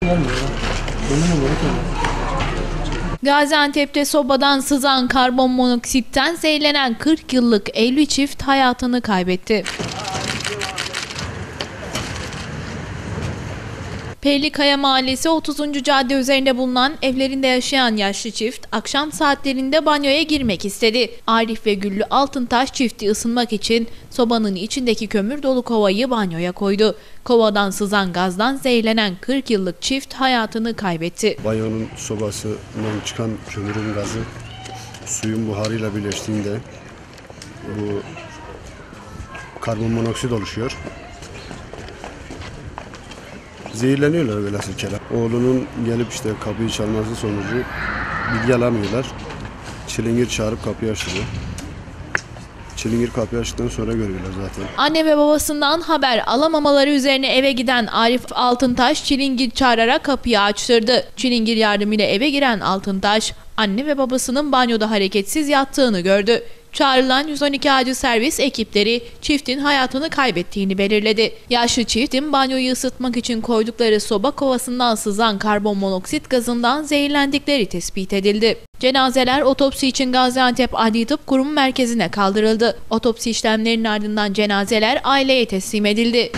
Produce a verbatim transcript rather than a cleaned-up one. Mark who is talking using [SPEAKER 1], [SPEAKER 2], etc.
[SPEAKER 1] Gaziantep'te sobadan sızan karbon monoksitten zehirlenen kırk yıllık evli çift hayatını kaybetti. Pehlikaya Mahallesi otuzuncu cadde üzerinde bulunan evlerinde yaşayan yaşlı çift akşam saatlerinde banyoya girmek istedi. Arif ve Güllü Altıntaş çifti ısınmak için sobanın içindeki kömür dolu kovayı banyoya koydu. Kovadan sızan gazdan zehirlenen kırk yıllık çift hayatını kaybetti.
[SPEAKER 2] Banyonun sobasından çıkan kömürün gazı suyun buharıyla birleştiğinde bu karbon monoksit oluşuyor. Zehirleniyorlar velhasıl kelam. Oğlunun gelip işte kapıyı çalması sonucu bilgi alamıyorlar. Çilingir çağırıp kapıyı açtırıyor. Çilingir kapıyı açtıktan sonra görüyorlar zaten.
[SPEAKER 1] Anne ve babasından haber alamamaları üzerine eve giden Arif Altıntaş çilingir çağırarak kapıyı açtırdı. Çilingir yardımıyla eve giren Altıntaş, anne ve babasının banyoda hareketsiz yattığını gördü. Çağrılan yüz on iki acil servis ekipleri çiftin hayatını kaybettiğini belirledi. Yaşlı çiftin banyoyu ısıtmak için koydukları soba kovasından sızan karbon monoksit gazından zehirlendikleri tespit edildi. Cenazeler otopsi için Gaziantep Adli Tıp Kurumu merkezine kaldırıldı. Otopsi işlemlerinin ardından cenazeler aileye teslim edildi.